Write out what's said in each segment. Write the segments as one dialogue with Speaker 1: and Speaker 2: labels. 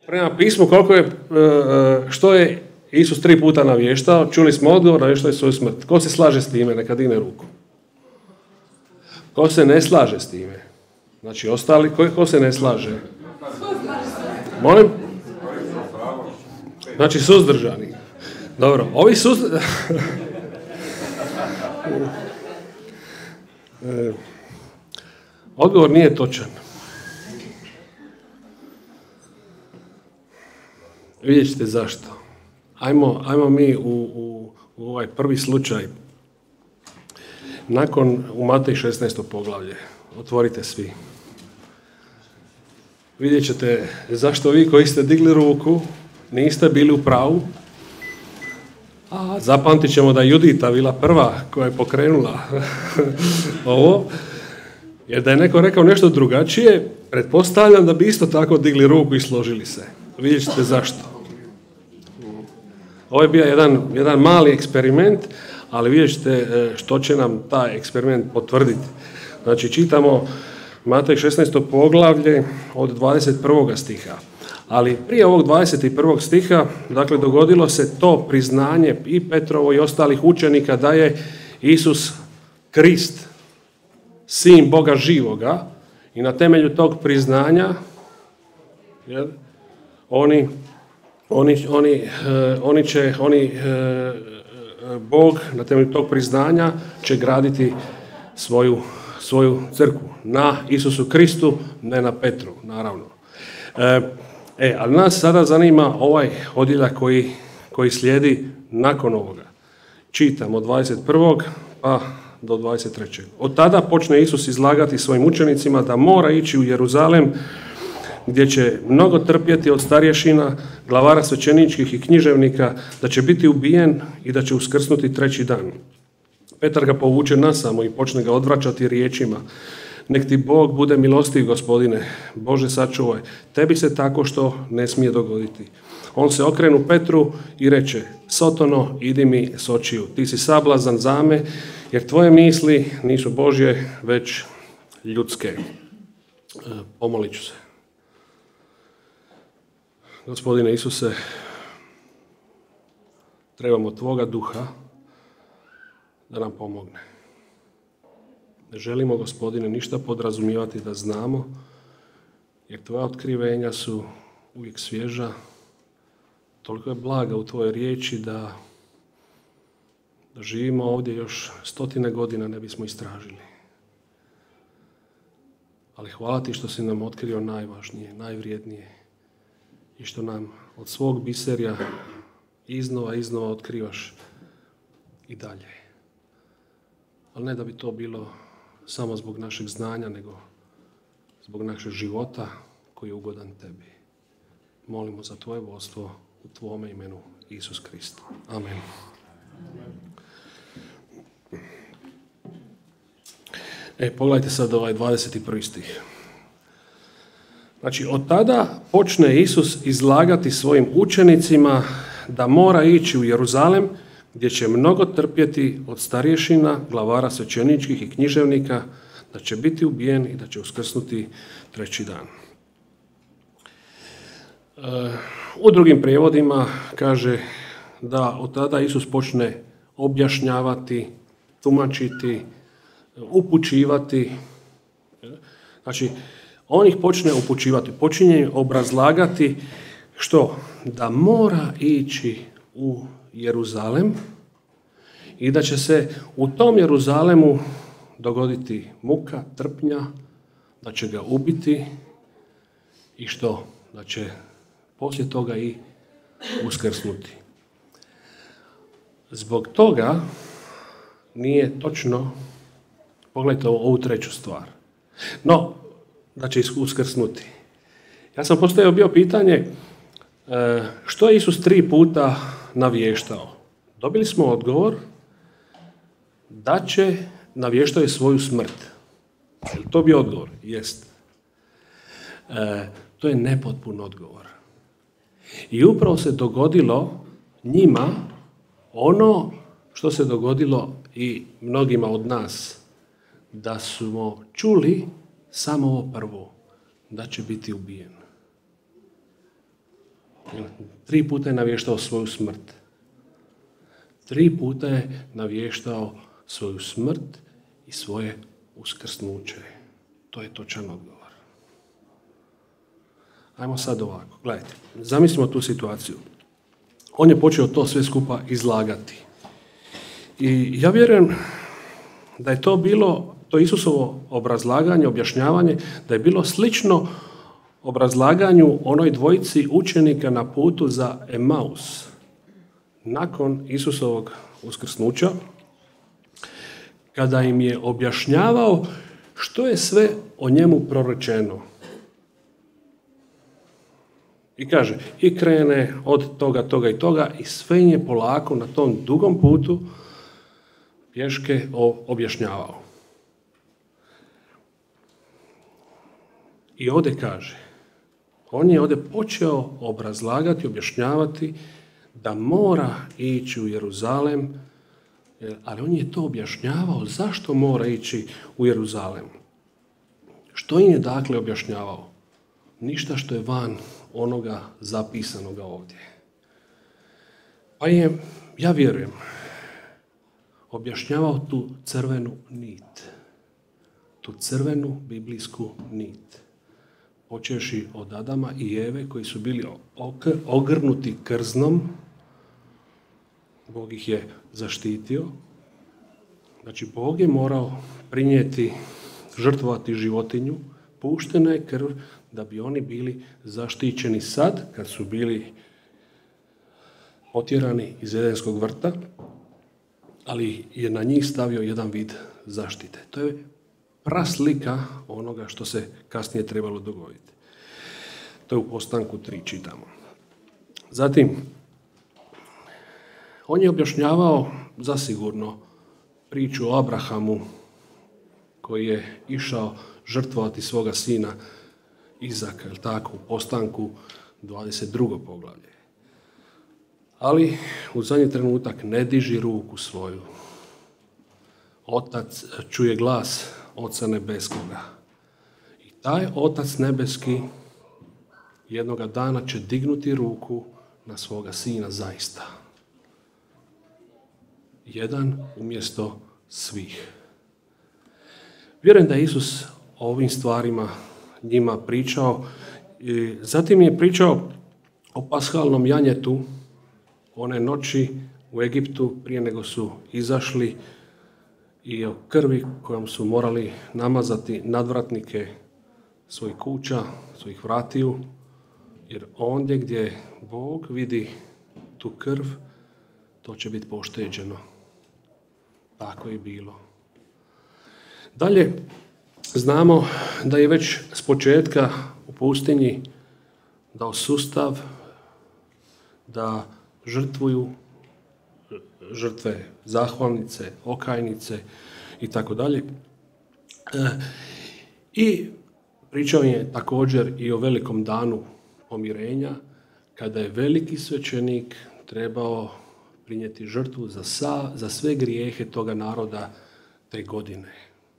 Speaker 1: prema pismu što je Isus 3 puta navještao, čuli smo odgovor, navještao je svoju smrt. Ko se slaže s time, neka digne ruku. Ko se ne slaže s time? Znači, ostali, ko se ne slaže? Molim? Znači, suzdržani. Dobro, ovi odgovor nije točan. Vidjet ćete zašto. Ajmo mi u ovaj prvi slučaj. U Matej 16. poglavlje. Otvorite svi. Vidjet ćete zašto vi koji ste digli ruku niste bili u pravu. A zapamtit ćemo da je Judita bila prva koja je pokrenula ovo. Jer da je neko rekao nešto drugačije, pretpostavljam da bi isto tako digli ruku i složili se. Vidjet ćete zašto. Ovo je bio jedan mali eksperiment, ali vidjet ćete što će nam taj eksperiment potvrditi. Znači, čitamo Matej 16. poglavlje od 21. stiha. Ali prije ovog 21. stiha, dakle, dogodilo se to priznanje i Petrovo i ostalih učenika da je Isus Krist, sin Boga živoga, i na temelju tog priznanja Bog na temelju tog priznanja će graditi svoju crkvu na Isusu Kristu, ne na Petru, naravno. Ali nas sada zanima ovaj odjeljak koji slijedi nakon ovoga. Čitam od 21. pa do 23. Od tada počne Isus izlagati svojim učenicima da mora ići u Jeruzalem, gdje će mnogo trpjeti od starješina, glavara svećeničkih i književnika, da će biti ubijen i da će uskrsnuti 3. dan. Petar ga povuče nasamo i počne ga odvraćati riječima: nek ti Bog bude milostiv, Gospodine, Bože sačuvaj, tebi se tako što ne smije dogoditi. On se okrenu Petru i reče: Sotono, idi mi s očiju, ti si sablazan za me, jer tvoje misli nisu Božje, već ljudske. Pomolit ću se. Gospodine Isuse, trebamo tvoga duha da nam pomogne. Ne želimo, Gospodine, ništa podrazumijevati da znamo, jer tvoja otkrivenja su uvijek svježa. Toliko je blaga u tvojoj riječi da živimo ovdje još 100 godina ne bismo istražili. Ali hvala ti što si nam otkrio najvažnije, najvrijednije i što nam od svog biserja iznova otkrivaš i dalje. Ali ne da bi to bilo samo zbog našeg znanja, nego zbog našeg života koji je ugodan tebi. Molimo za tvoje vodstvo u tvome imenu, Isus Krist. Amen. Pogledajte sad ovaj 21. stih. Znači, od tada počne Isus izlagati svojim učenicima da mora ići u Jeruzalem, gdje će mnogo trpjeti od starješina, glavara svećeničkih i književnika, da će biti ubijen i da će uskrsnuti 3. dan. U drugim prijevodima kaže da od tada Isus počne objašnjavati, tumačiti, upućivati. Znači, on ih počne upućivati, počinje obrazlagati što? Da mora ići u Jeruzalem i da će se u tom Jeruzalemu dogoditi muka, trpnja, da će ga ubiti i što? Da će poslije toga i uskrsnuti. Zbog toga nije točno, pogledajte ovu 3. stvar, no, da će uskrsnuti. Ja sam postavio bio pitanje, što je Isus 3 puta navještao? Dobili smo odgovor da će navještao je svoju smrt. Je li to bio odgovor? Jest. To je nepotpun odgovor. I upravo se dogodilo njima ono što se dogodilo i mnogima od nas, da smo čuli samo ovo prvo, da će biti ubijen. 3 puta je navještao svoju smrt. 3 puta je navještao svoju smrt i svoje uskrsnuće. To je točan odgovor. Ajmo sad ovako, gledajte, zamislimo tu situaciju. On je počeo to sve skupa izlagati. I ja vjerujem da je to bilo, to Isusovo obrazlaganje, objašnjavanje, da je bilo slično obrazlaganju onoj dvojici učenika na putu za Emaus. Nakon Isusovog uskrsnuća, kada im je objašnjavao što je sve o njemu prorečeno. I kaže, i krene od toga i toga i sve im je polako na tom dugom putu pješke objašnjavao. I ovdje kaže, on je ovdje počeo obrazlagati, objašnjavati da mora ići u Jeruzalem, ali on je to objašnjavao zašto mora ići u Jeruzalem. Što im je dakle objašnjavao? Ništa što je van onoga zapisanoga ovdje. Pa je, ja vjerujem, objašnjavao tu crvenu nit. Tu crvenu biblijsku nit. Počevši od Adama i Eve koji su bili ogrnuti krznom. Bog ih je zaštitio. Znači, Bog je morao prinijeti, žrtvovati životinju. Puštena je krv da bi oni bili zaštićeni sad, kad su bili otjerani iz Edenskog vrta, ali je na njih stavio jedan vid zaštite. To je praslika onoga što se kasnije trebalo dogoditi. To je u Postanku 3 čitamo. Zatim, on je objašnjavao zasigurno priču o Abrahamu koji je išao žrtvovati svoga sina Izaka, je li tako, u Postanku 22. poglavlje. Ali u zadnji trenutak ne diži ruku svoju. Otac čuje glas Oca nebeskoga. I taj Otac nebeski jednoga dana će dignuti ruku na svoga sina zaista. Jedan umjesto svih. Vjerujem da je Isus o ovim stvarima njima pričao. Zatim je pričao o pashalnom janjetu one noći u Egiptu prije nego su izašli i o krvi kojom su morali namazati nadvratnike svojih kuća, svojih vratiju, jer ondje gdje Bog vidi tu krv, to će biti pošteđeno. Tako je bilo. Dalje, znamo da je već s početka u pustinji dao sustav da žrtvuju žrtve zahvalnice, okajnice i tako dalje. I pričao je također i o velikom danu pomirenja, kada je veliki svećenik trebao prinijeti žrtvu za sve grijehe toga naroda te godine.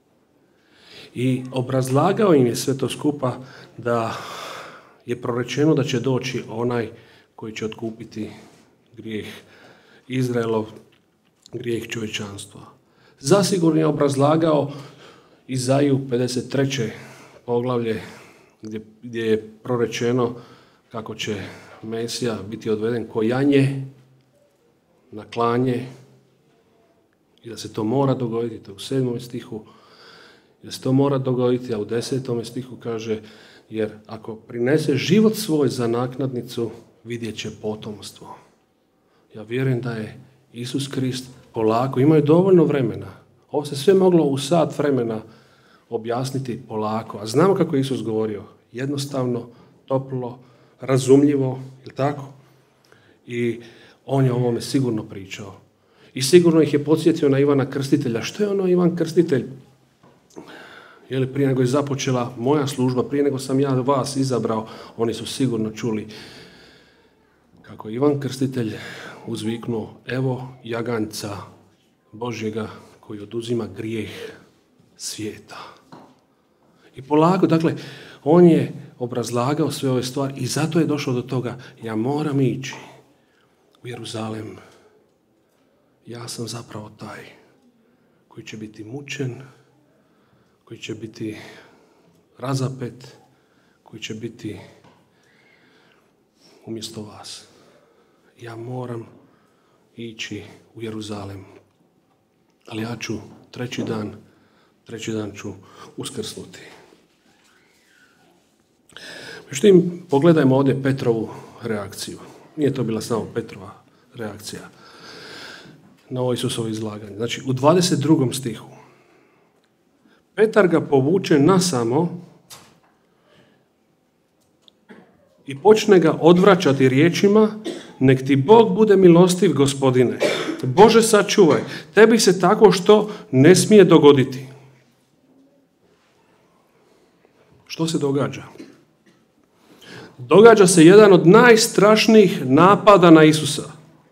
Speaker 1: I obrazlagao im je sve to skupa da je prorečeno da će doći onaj koji će otkupiti grijeh Izraelov, grijeh čovječanstva. Zasigurno je obrazlagao Izaiju 53. poglavlje gdje je prorečeno kako će Mesija biti odveden ko janje na klanje i da se to mora dogoditi, to u 7. stihu, da se to mora dogoditi, a u 10. stihu kaže, jer ako prinese život svoj za naknadnicu, vidjet će potomstvo. Ja vjerujem da je Isus Krist polako, imaju dovoljno vremena. Ovo se sve moglo u sat vremena objasniti polako. A znamo kako je Isus govorio. Jednostavno, toplo, razumljivo, je tako? I on je o ovome sigurno pričao. I sigurno ih je podsjetio na Ivana Krstitelja. Što je ono Ivan Krstitelj? Je li prije nego je započela moja služba, prije nego sam ja vas izabrao, oni su sigurno čuli kako je Ivan Krstitelj uzviknuo, evo jaganjca Božjega koji oduzima grijeh svijeta. I polako, dakle, on je obrazlagao sve ove stvari i zato je došlo do toga, ja moram ići u Jeruzalem. Ja sam zapravo taj koji će biti mučen, koji će biti razapet, koji će biti umjesto vas. Ja moram ići u Jeruzalem. Ali ja ću treći dan ću uskrsnuti. Međutim, pogledajmo ovdje Petrovu reakciju. Nije to bila samo Petrova reakcija na ovo Isusovo izlaganje. Znači, u 22. stihu. Petar ga povuče nasamo i počne ga odvraćati riječima: nek ti Bog bude milostiv, Gospodine. Bože, sačuvaj. Tebi se tako što ne smije dogoditi. Što se događa? Događa se jedan od najstrašnijih napada na Isusa.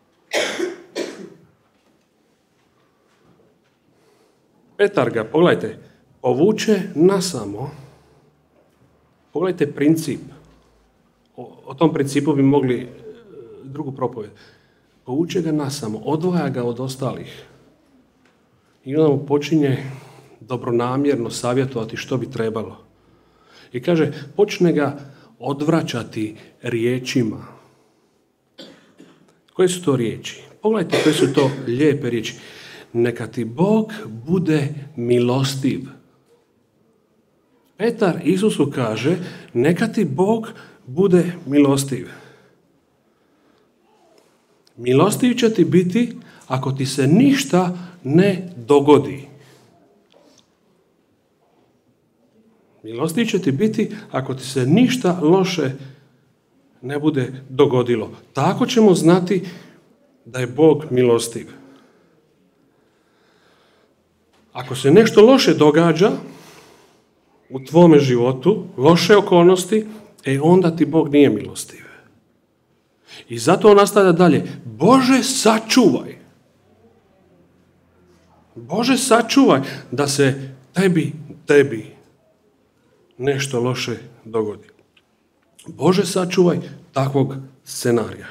Speaker 1: Petar ga, pogledajte, povuče nasamo. Pogledajte princip. O tom principu bi mogli drugu propovijed. Povuče ga nasamo, odvaja ga od ostalih. I onda mu počinje dobronamjerno savjetovati što bi trebalo. I kaže, počne ga odvraćati riječima. Koje su to riječi? Pogledajte koje su to lijepe riječi. Neka ti Bog bude milostiv. Petar Isusu kaže, neka ti Bog bude milostiv. Milostiv će ti biti ako ti se ništa ne dogodi. Milostiv će ti biti ako ti se ništa loše ne bude dogodilo. Tako ćemo znati da je Bog milostiv. Ako se nešto loše događa u tvome životu, loše okolnosti, onda ti Bog nije milostiv. I zato on nastavlja dalje. Bože, sačuvaj. Bože, sačuvaj da se tebi nešto loše dogodi. Bože, sačuvaj takvog scenarija.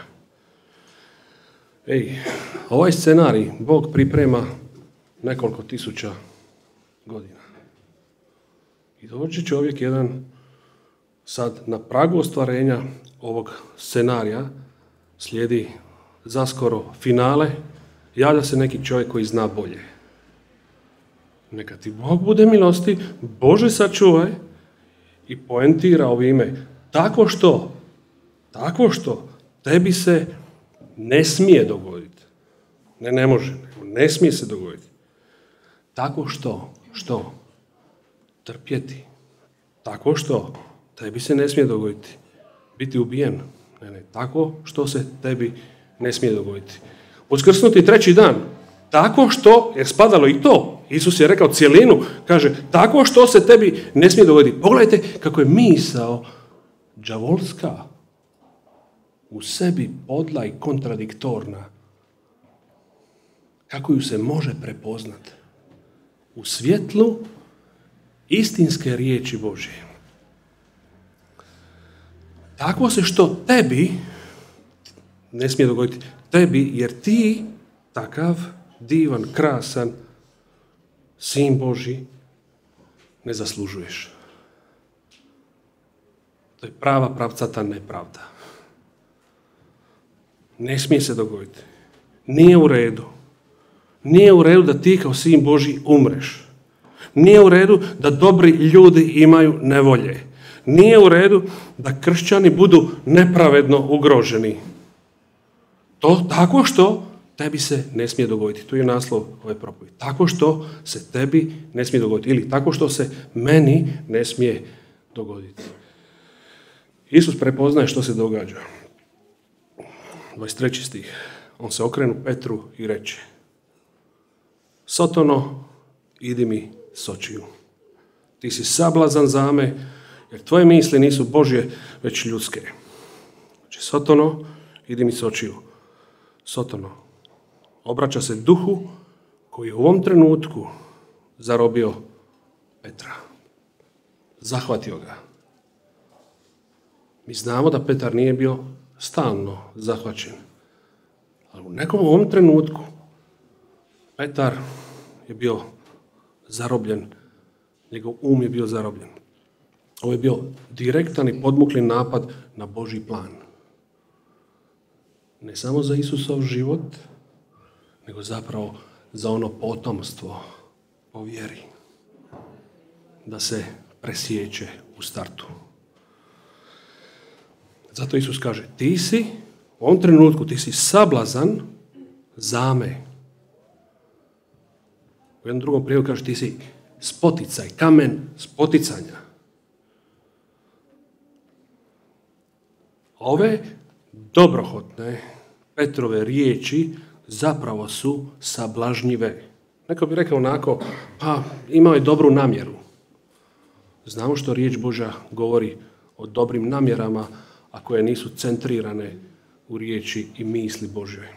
Speaker 1: Ovaj scenarij Bog priprema nekoliko tisuća godina. I dođe čovjek jedan sad na pragu ostvarenja ovog scenarija, slijedi zaskoro finale, javlja se neki čovjek koji zna bolje. Neka ti Bog bude milostiv, Bože, sačuvaj, i poentira ovime, tako što tebi se ne smije dogoditi. Ne može, ne smije se dogoditi. Tako što? Trpjeti. Tako što tebi se ne smije dogoditi. Biti ubijen. Ne, tako što se tebi ne smije dogoditi. Uskrsnuti treći dan. Tako što, jer spadalo i to, Isus je rekao cjelinu, kaže, tako što se tebi ne smije dogoditi. Pogledajte kako je misao đavolska, u sebi podla i kontradiktorna. Kako ju se može prepoznati? U svjetlu istinske riječi Božje. Tako se što tebi ne smije dogoditi. Tebi, jer ti takav divan, krasan sin Božji ne zaslužuješ. To je prava pravcata nepravda. Ne smije se dogoditi. Nije u redu. Nije u redu da ti kao sin Božji umreš. Nije u redu da dobri ljudi imaju nevolje. Nije u redu da kršćani budu nepravedno ugroženi. To tako što tebi se ne smije dogoditi. To je naslov ove propovjedi. Tako što se tebi ne smije dogoditi. Ili tako što se meni ne smije dogoditi. Isus prepoznaje što se događa. 23. stih. On se okrenu Petru i reče: Sotono, idi mi s očiju. Ti si sablazan za me, jer tvoje misli nisu Božje, već ljudske. Znači, Sotono, idi mi s očiju. Sotono obraća se duhu koji je u ovom trenutku zarobio Petra. Zahvatio ga. Mi znamo da Petar nije bio stalno zahvaćen. Ali u nekom ovom trenutku Petar je bio zarobljen, njegov um je bio zarobljen. Ovo je bio direktan i podmukli napad na Božji plan. Ne samo za Isusov život, nego zapravo za ono potomstvo po vjeri. Da se presjeće u startu. Zato Isus kaže, ti si, u ovom trenutku, ti si sablazan zame. U jednom drugom prijevodu kaže, ti si spoticaj, kamen spoticanja. Ove dobrohotne Petrove riječi zapravo su sablažnjive. Neko bi rekao onako, pa imao je dobru namjeru. Znamo što riječ Božja govori o dobrim namjerama, a koje nisu centrirane u riječi i misli Božje.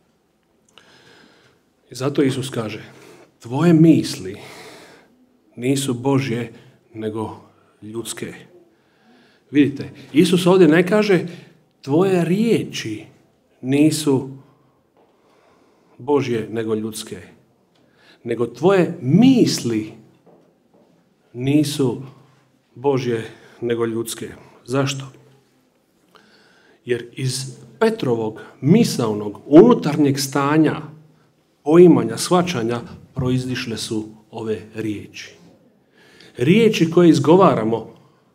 Speaker 1: I zato Isus kaže, tvoje misli nisu Božje, nego ljudske. Vidite, Isus ovdje ne kaže, tvoje riječi nisu Božje, nego ljudske. Nego tvoje misli nisu Božje, nego ljudske. Zašto? Jer iz Petrovog misaonog unutarnjeg stanja, poimanja, shvaćanja, proizišle su ove riječi. Riječi koje izgovaramo,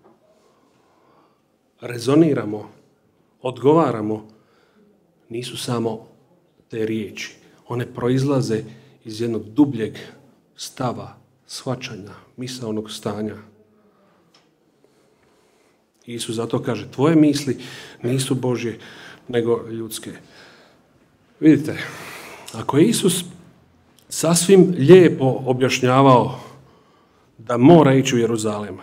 Speaker 1: rezoniramo, odgovaramo, nisu samo te riječi. One proizlaze iz jednog dubljeg stava, shvaćanja, misaonog stanja. Isus zato kaže, tvoje misli nisu Božje, nego ljudske. Vidite, ako je Isus sasvim lijepo objašnjavao da mora ići u Jeruzalem,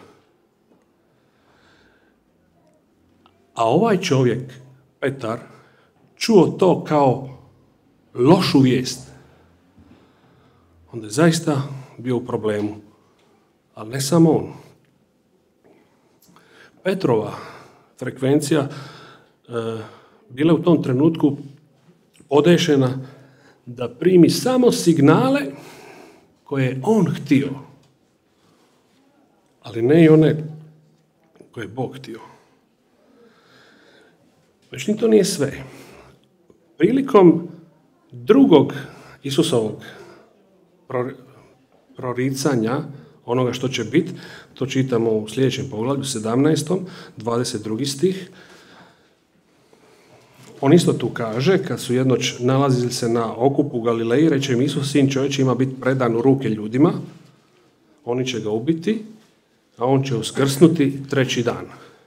Speaker 1: a ovaj čovjek, Petar, čuo to kao lošu vijest, onda je zaista bio u problemu. Ali ne samo on. Petrova frekvencija bila u tom trenutku podešena da primi samo signale koje je on htio, ali ne i one koje je Bog htio. Međutim, to nije sve. Prilikom drugog Isusovog proricanja, onoga što će biti, to čitamo u sljedećem poglavlju, 17. 22. stih. On isto tu kaže, kad su jednoć nalazili se na okupu u Galileji, reče im Isus, sin čovječi ima biti predan u ruke ljudima, oni će ga ubiti, a on će uskrsnuti 3. dan.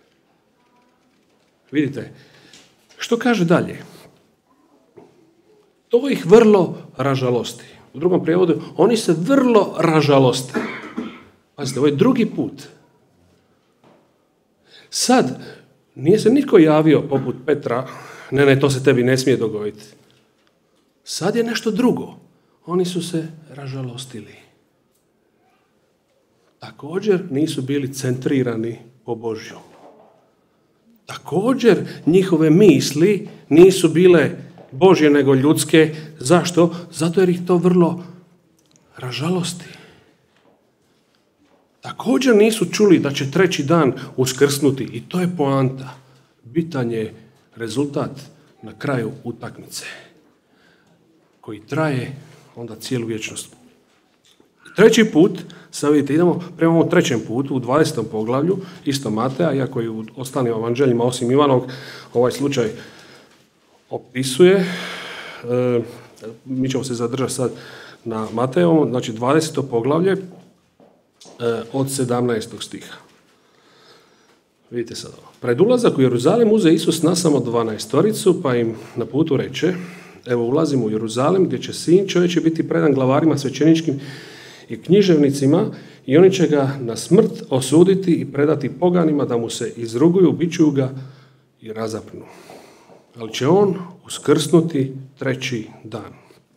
Speaker 1: Vidite, što kaže dalje? To ih vrlo ražalosti. U drugom prijevodu, oni se vrlo ražaloste. Pazite, ovo je drugi put. Sad, nije se nitko javio poput Petra, ne, to se tebi ne smije dogoditi. Sad je nešto drugo. Oni su se ražalostili. Također nisu bili centrirani po Božju. Također njihove misli nisu bile Božje nego ljudske. Zašto? Zato jer ih to vrlo ražalosti. Također nisu čuli da će 3. dan uskrsnuti i to je poanta. Bitan je rezultat na kraju utakmice koji traje onda cijelu vječnost. 3. put, sad vidite, idemo prema ovom 3. putu u 20. poglavlju, isto Mateja, iako je u ostalim evanđeljima osim Ivanovog ovaj slučaj opisuje. Mi ćemo se zadržati sad na Matejovom, znači 20. poglavlje od 17. stiha. Vidite sad ovo. Pred ulazak u Jeruzalem uze Isus nasamo 12, pa im na putu reče, evo ulazimo u Jeruzalem gdje će sin čovječi biti predan glavarima svećeničkim i književnicima i oni će ga na smrt osuditi i predati poganima da mu se izruguju, bičuju ga i razapnu. Ali će on uskrsnuti 3. dan.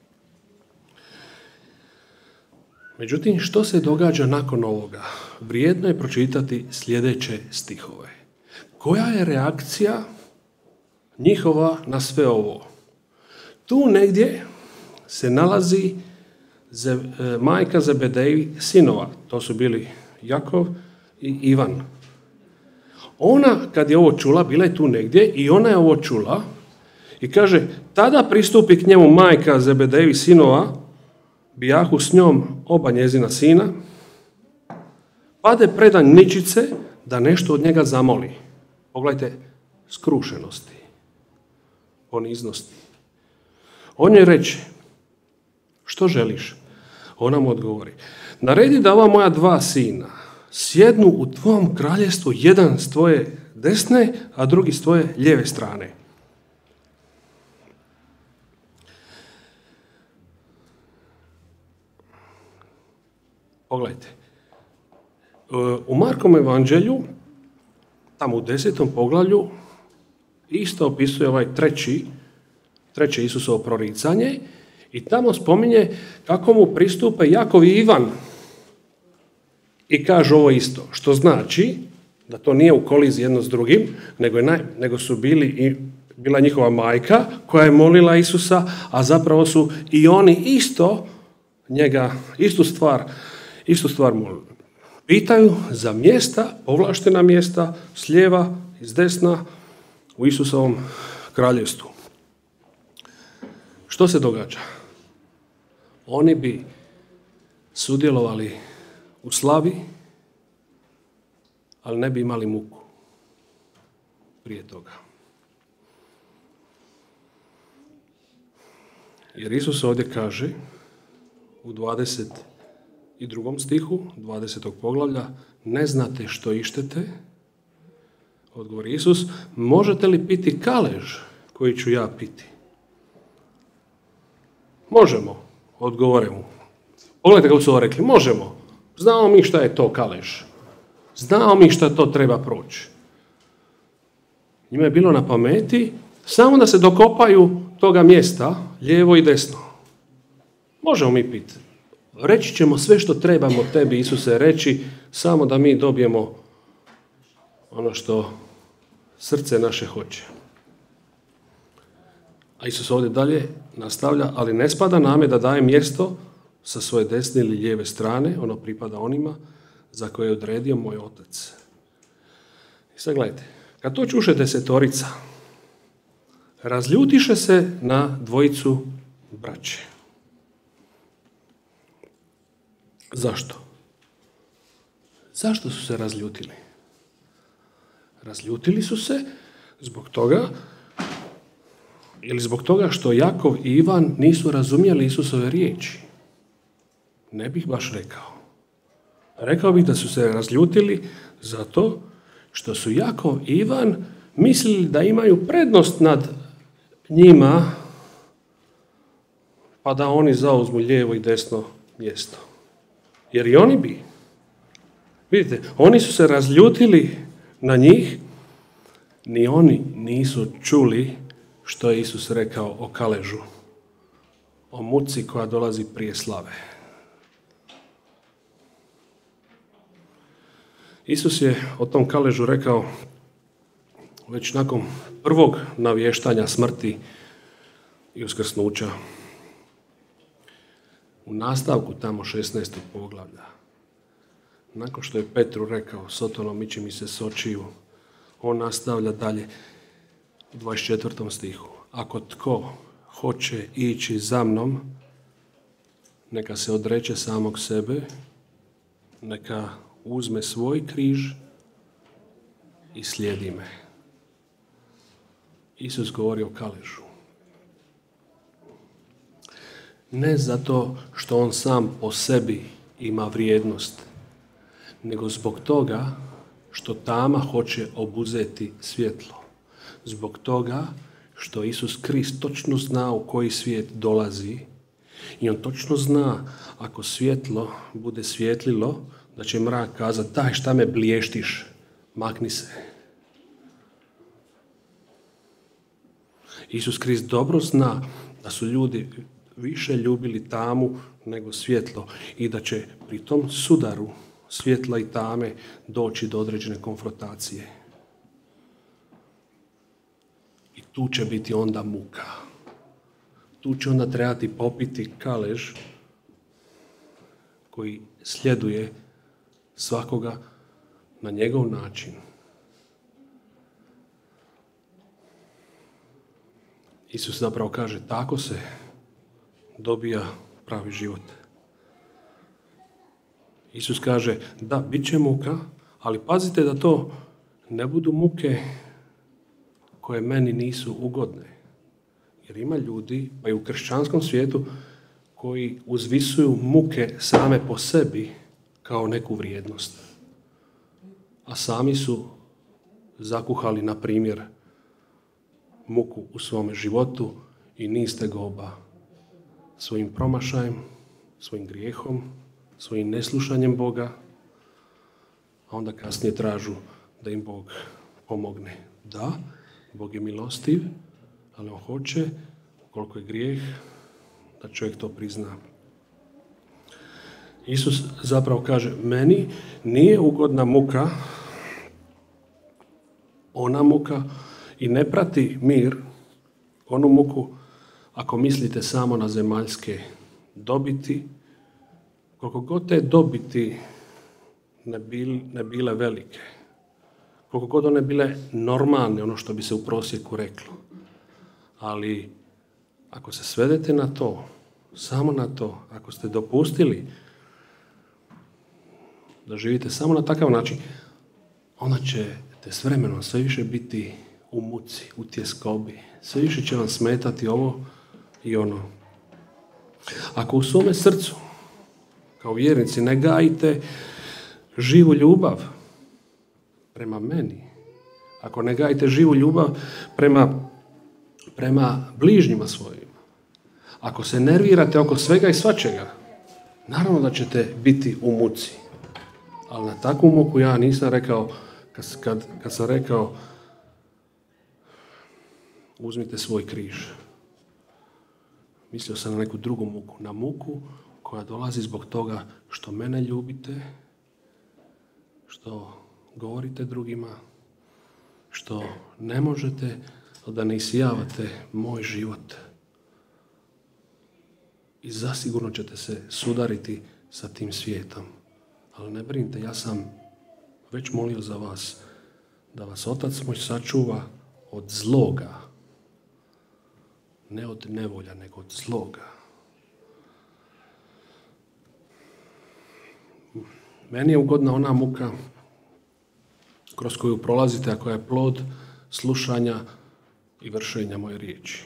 Speaker 1: Međutim, što se događa nakon ovoga? Vrijedno je pročitati sljedeće stihove. koja je reakcija njihova na sve ovo? Tu negdje se nalazi majka Zebedeji sinova. To su bili Jakov i Ivan. Ona, kad je ovo čula, bila je tu negdje i ona je ovo čula i kaže, tada pristupi k njemu majka Zebedeji sinova, bijahu s njom oba njezina sina, pade predan ničice da nešto od njega zamoli. Pogledajte, skrušenosti, poniznosti. On joj reče, što želiš? Ona mu odgovori, naredi da ova moja 2 sina sjednu u tvom kraljestvu, jedan s tvoje desne, a drugi s tvoje lijeve strane. Pogledajte, u Markovom evanđelju, tamo u 10. poglavlju, isto opisuje ovaj treće Isusovo proricanje i tamo spominje kako mu pristupe Jakov i Ivan i kažu ovo isto, što znači da to nije u koliziji jedno s drugim, nego su bila njihova majka koja je molila Isusa, a zapravo su i oni isto njega, istu stvar molili. Pitaju za mjesta, povlaštena mjesta, s lijeva i s desna u Isusovom kraljevstvu. Što se događa? Oni bi sudjelovali u slavi, ali ne bi imali muku prije toga. Jer Isus ovdje kaže u 22. stihu 20. poglavlja, ne znate što ištete, odgovori Isus, možete li piti kalež koji ću ja piti? Možemo, odgovore mu. Pogledajte kako su ovo rekli, možemo. Znamo mi šta je to kalež. Znamo mi šta to treba proći. Njima je bilo na pameti samo da se dokopaju toga mjesta, lijevo i desno. Možemo mi piti. Reći ćemo sve što trebamo tebi, Isuse, reći, samo da mi dobijemo ono što srce naše hoće. A Isus ovdje dalje nastavlja, ali ne spada name da daje mjesto sa svoje desne ili lijeve strane, ono pripada onima za koje je odredio moj otac. I sad gledajte, kad to čuše 10, razljutiše se na 2 braće. Zašto? Zašto su se razljutili? Razljutili su se zbog toga što Jakov i Ivan nisu razumjeli Isusove riječi. Ne bih baš rekao. Rekao bih da su se razljutili zato što su Jakov i Ivan mislili da imaju prednost nad njima, pa da oni zauzmu lijevo i desno mjesto. Jer i oni bi. Vidite, oni su se razljutili na njih, ni oni nisu čuli što je Isus rekao o kaležu, o muci koja dolazi prije slave. Isus je o tom kaležu rekao već nakon prvog navještanja smrti i uskrsnuća. U nastavku tamo 16. poglavlja. Nakon što je Petru rekao, Sotono, miči mi se s očiju, on nastavlja dalje u 24. stihu. Ako tko hoće ići za mnom, neka se odreče samog sebe, neka uzme svoj križ i slijedi me. Isus govori o kaležu. Ne zato što on sam po sebi ima vrijednost, nego zbog toga što tama hoće obuzeti svjetlo. Zbog toga što Isus Krist točno zna u koji svijet dolazi i on točno zna ako svjetlo bude svjetlilo, da će mrak kazati, daj šta me blještiš, makni se. Isus Krist dobro zna da su ljudi više ljubili tamu nego svjetlo i da će pri tom sudaru svjetla i tame doći do određene konfrontacije. tu će biti onda muka. Tu će onda trebati popiti kalež koji sljeduje svakoga na njegov način. Isus zapravo kaže, tako se dobija pravi život. Isus kaže, da, bit će muka, ali pazite da to ne budu muke koje meni nisu ugodne. Jer ima ljudi, pa i u kršćanskom svijetu, koji uzvisuju muke same po sebi kao neku vrijednost. A sami su zakuhali, na primjer, muku u svome životu i niste goba svojim promašajem, svojim grijehom, svojim neslušanjem Boga, a onda kasnije tražu da im Bog pomogne. Da, Bog je milostiv, ali on hoće, koliko je grijeh, da čovjek to prizna. Isus zapravo kaže, meni nije ugodna muka, ona muka, i ne prati mir, onu muku, ako mislite samo na zemaljske dobiti, koliko god te dobiti ne bile velike, koliko god one bile normalne, ono što bi se u prosjeku reklo. Ali ako se svedete na to, samo na to, ako ste dopustili da živite samo na takav način, onda ćete s vremenom sve više biti u muci, u tjeskobi. Sve više će vam smetati ovo i ono. Ako u svome srcu, kao vjernici, ne gajite živu ljubav prema meni, ako ne gajite živu ljubav prema bližnjima svojima, ako se nervirate oko svega i svačega, naravno da ćete biti u muci. Ali na takvu muku ja nisam rekao, kad sam rekao uzmite svoj križ. Mislio sam na neku drugu muku. Na muku koja dolazi zbog toga što mene ljubite, što govorite drugima, što ne možete da ne isijavate moj život. I zasigurno ćete se sudariti sa tim svijetom. Ali ne brinite, ja sam već molio za vas da vas Otac moj sačuva od zloga. Ne od nevolja, nego od zloga. Meni je ugodna ona muka kroz koju prolazite, a koja je plod slušanja i vršenja moje riječi.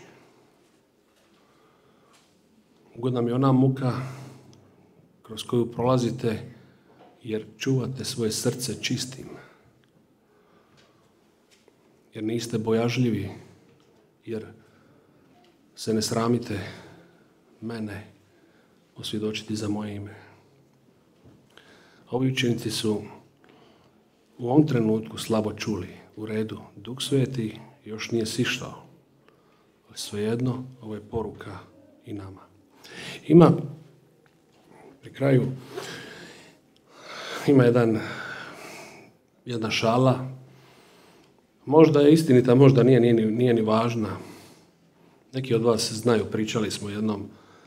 Speaker 1: Ugodna mi je ona muka kroz koju prolazite jer čuvate svoje srce čistim. Jer niste bojažljivi, jer se ne sramite mene osvjedočiti za moje ime. Ovi učenici su u ovom trenutku slabo čuli. U redu, Duh Sveti još nije sišao. Ali svejedno, ovo je poruka i nama. Ima, pri kraju, ima jedna šala. Možda je istinita, možda nije ni važna. Neki od vas znaju, pričali smo jednom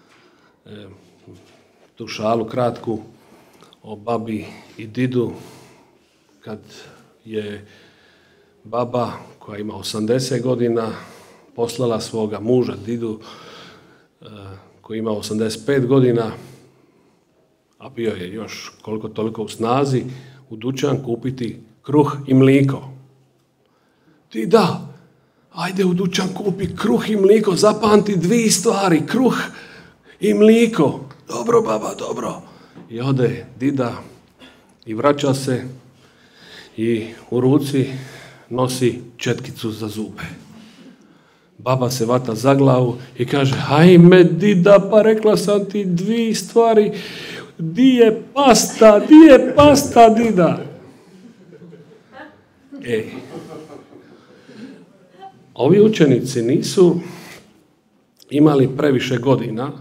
Speaker 1: tu šalu kratku o babi i didu, kad je baba koja ima 80 godina poslala svoga muža didu koji ima 85 godina, a bio je još koliko toliko u snazi, u dućan kupiti kruh i mliko. Dida, ajde u dućan kupi kruh i mliko, zapamti 2 stvari, kruh i mliko. Dobro, baba, dobro. I ode dida i vraća se i u ruci nosi četkicu za zube. Baba se vata za glavu i kaže, hajme dida, pa rekla sam ti 2 stvari, di je pasta dida. Ovi učenici nisu imali previše godina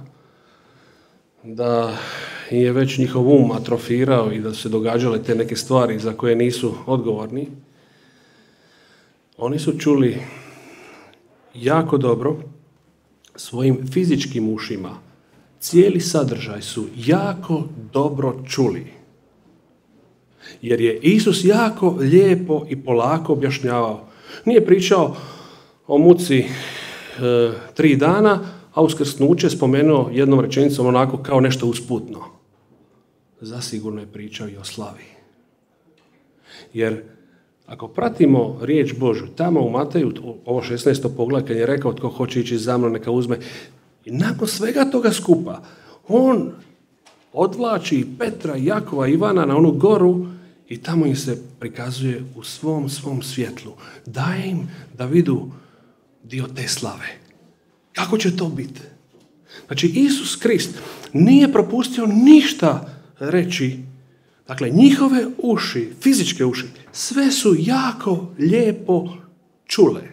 Speaker 1: da je već njihov um atrofirao i da su se događale te neke stvari za koje nisu odgovorni. Oni su čuli jako dobro svojim fizičkim ušima. Cijeli sadržaj su jako dobro čuli. Jer je Isus jako lijepo i polako objašnjavao. Nije pričao o muci 3 dana, a uskrsnuće spomenuo jednom rečenicom onako kao nešto usputno. Zasigurno je pričao i o slavi. Jer ako pratimo riječ Božju, tamo u Mateju, ovo 16. poglavlje, kad je rekao tko hoće ići za mnom, neka uzme. I nakon svega toga skupa, on odvlači Petra, Jakova, Ivana na onu goru i tamo im se prikazuje u svom svjetlu. Daje im da vidu dio te slave. Kako će to biti? Znači, Isus Krist nije propustio ništa reći. Dakle, njihove uši, fizičke uši, sve su jako lijepo čule.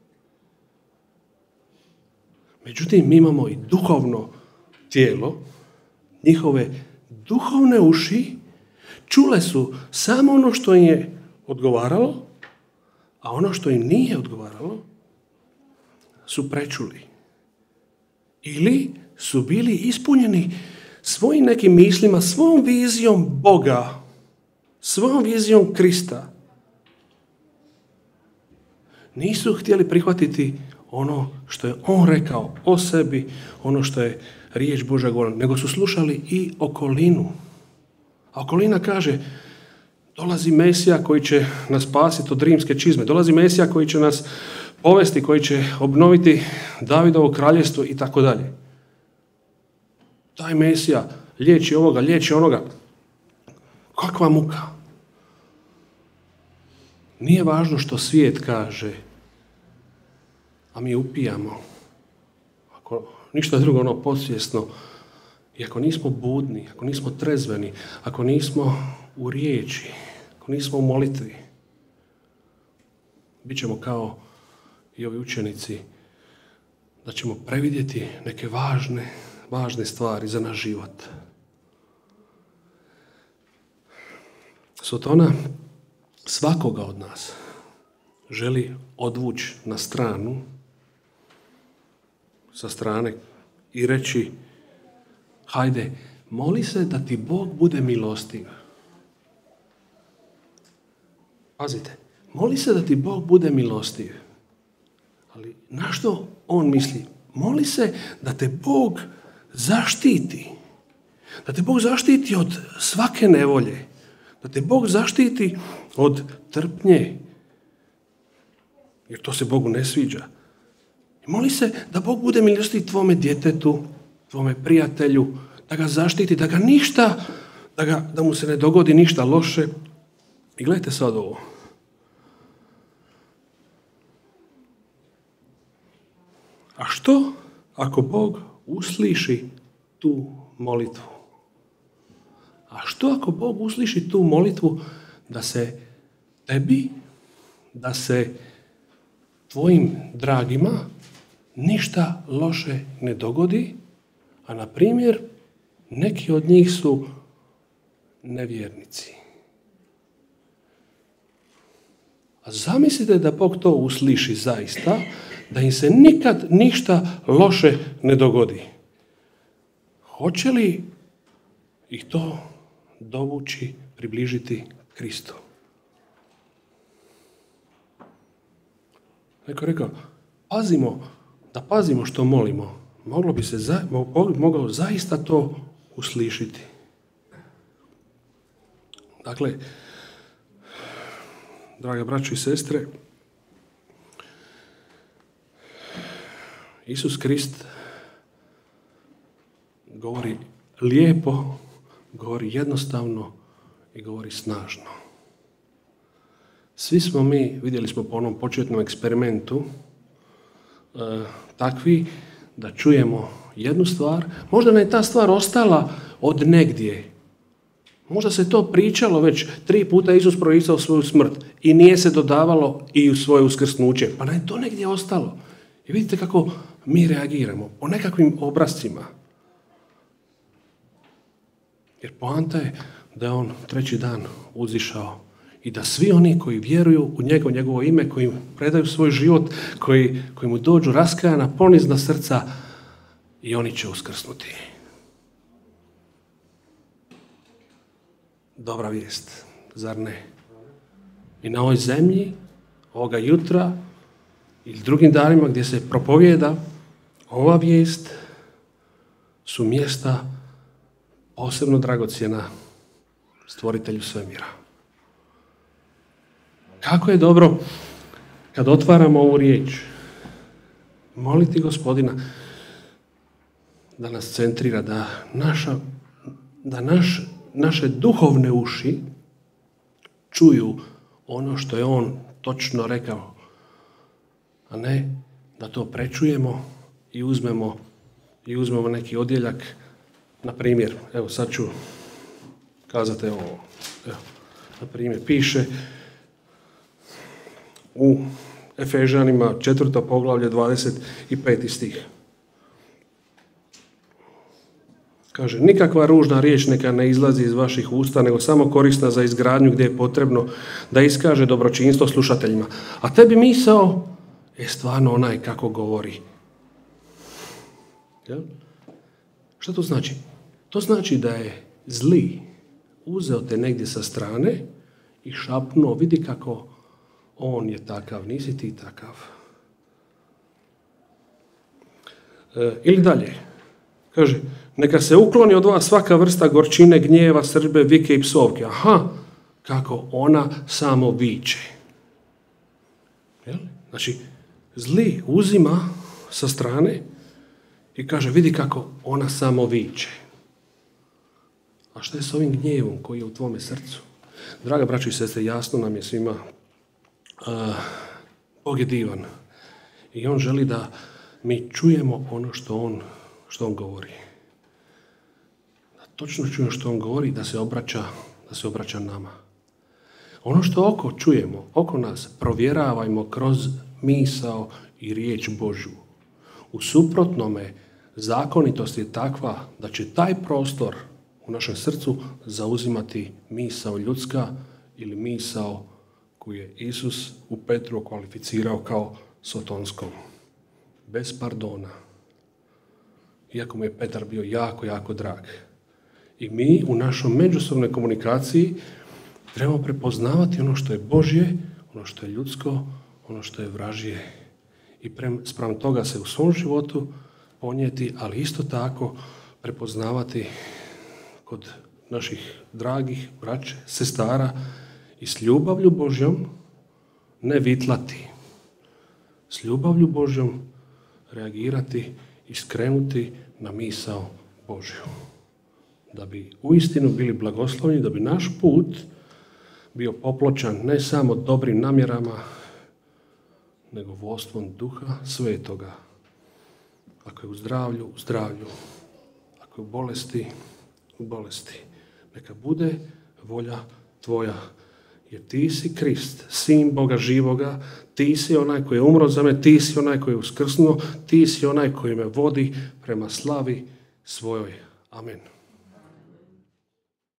Speaker 1: Međutim, mi imamo i duhovno tijelo. Njihove duhovne uši čule su samo ono što im je odgovaralo, a ono što im nije odgovaralo su prečuli. Ili su bili ispunjeni svojim nekim mislima, svojom vizijom Boga, svojom vizijom Krista. Nisu htjeli prihvatiti ono što je on rekao o sebi, ono što je riječ Božja govorila, nego su slušali i okolinu. A okolina kaže, dolazi Mesija koji će nas spasiti od rimske čizme, dolazi Mesija koji će nas povesti, koji će obnoviti Davidovo kraljevstvo i tako dalje. Taj Mesija liječi ovoga, liječi onoga. Kakva muka. Nije važno što svijet kaže, a mi upijamo. Ako ništa drugo, ono podsvjesno. I ako nismo budni, ako nismo trezveni, ako nismo u riječi, ako nismo u molitvi, bit ćemo kao i ovi učenici, da ćemo previdjeti neke važne stvari za naš život. Sotona svakoga od nas želi odvući na stranu, sa strane i reći, hajde, moli se da ti Bog bude milostiv. Pazite, moli se da ti Bog bude milostiv. Ali na što on misli? Moli se da te Bog zaštiti. Da te Bog zaštiti od svake nevolje. Da te Bog zaštiti od trpnje. Jer to se Bogu ne sviđa. I moli se da Bog bude milostiv tvome djetetu, tvome prijatelju, da ga zaštiti, da ga ništa, da mu se ne dogodi ništa loše. I gledajte sad ovo. A što ako Bog usliši tu molitvu? A što ako Bog usliši tu molitvu da se tebi, da se tvojim dragima ništa loše ne dogodi, a na primjer neki od njih su nevjernici. A zamislite da Bog to usliši zaista, da im se nikad ništa loše ne dogodi. Hoće li ih to dovući, približiti Kristu? Neko je rekao, pazimo što molimo. Mogao zaista to uslišiti. Dakle, drage braćo i sestre, Isus Krist govori lijepo, govori jednostavno i govori snažno. Svi smo mi, vidjeli smo po onom početnom eksperimentu, takvi da čujemo jednu stvar, možda nam je ta stvar ostala od negdje. Možda se to pričalo već 3 puta Isus proricao svoju smrt i nije se dodavalo i u svoje uskrsnuće. Pa nam je to negdje ostalo. I vidite kako mi reagiramo po nekakvim obrascima. Jer poanta je da je on 3. dan uzišao i da svi oni koji vjeruju u njega, u njegovo ime, koji predaju svoj život, koji mu dođu raskajana, ponizna srca, i oni će uskrsnuti. Dobra vijest, zar ne? I na ovoj zemlji, ovoga jutra ili drugim danima gdje se propovijeda ova vijest, su mjesta posebno dragocjena stvoritelju svemira. Kako je dobro kad otvaramo ovu riječ, moliti Gospodina da nas centrira, da naše duhovne uši čuju ono što je on točno rekao, a ne da to prečujemo i uzmemo neki odjeljak. Na primjer, evo sad ću kazati ovo. Evo, na primjer, piše u Efežanima 4. poglavlje 25. stih. Kaže, nikakva ružna riječ neka ne izlazi iz vaših usta, nego samo korisna za izgradnju gdje je potrebno da iskaže dobročinstvo slušateljima. A tebi misao je stvarno onaj kako govori. Jel? Što to znači? To znači da je zli uzeo te negdje sa strane i šapnuo, vidi kako on je takav, nisi ti takav. Ili dalje, kaže, neka se ukloni od vas svaka vrsta gorčine, gnjeva, srdbe, vike i psovke. Aha, kako ona samo viče. Jel? Znači, zli uzima sa strane i kaže, vidi kako ona samo viče. A što je s ovim gnjevom koji je u tvome srcu? Draga braćo i sestre, jasno nam je svima, Bog je divan i on želi da mi čujemo ono što on govori. Da točno čujemo što on govori, da se obraća nama. Ono što oko čujemo, oko nas, provjeravajmo kroz misao i riječ Božju. U suprotnome, zakonitost je takva da će taj prostor u našem srcu zauzimati misao ljudska ili misao koju je Isus u Petru kvalificirao kao sotonskom. Bez pardona. Iako mu je Petar bio jako, jako drag. I mi u našoj međusobnoj komunikaciji trebamo prepoznavati ono što je Božje, ono što je ljudsko, ono što je vražje. I spram toga se u svom životu ponijeti, ali isto tako prepoznavati kod naših dragih braće, sestara i s ljubavlju Božjom ne vitlati. S ljubavlju Božjom reagirati i skrenuti na misao Božju. Da bi uistinu bili blagosloveni, da bi naš put bio popločan ne samo dobrim namjerama, nego vodstvom Duha Svetoga. Ako je u zdravlju, u zdravlju. Ako je u bolesti, u bolesti. Neka bude volja tvoja. Jer ti si Krist, sin Boga živoga, ti si onaj koji je umro za me, ti si onaj koji je uskrsnuo, ti si onaj koji me vodi prema slavi svojoj. Amen.